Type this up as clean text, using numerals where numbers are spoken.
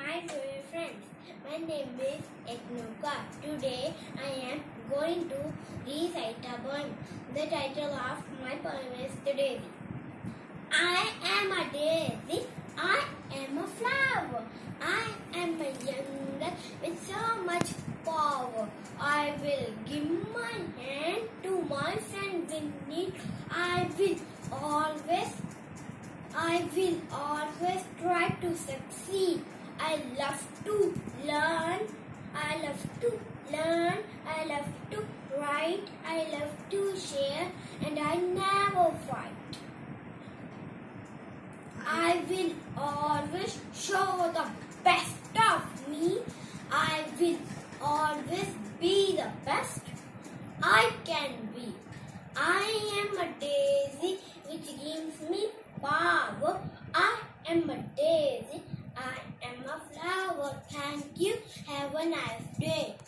my dear friends. My name is Eknuka. Today I am going to recite a poem. The title of my poem is The Daisy. I am a daisy, I am a flower, I am a young girl with so much power. I will give my hand to my friends in need. I will always try to succeed. I love to learn, I love to write, I love to share, and I never fight. I will always show the best of me. I will always be the best I can be. I am a daisy which gives me power. I am a daisy. I am a flower. Thank you. Have a nice day.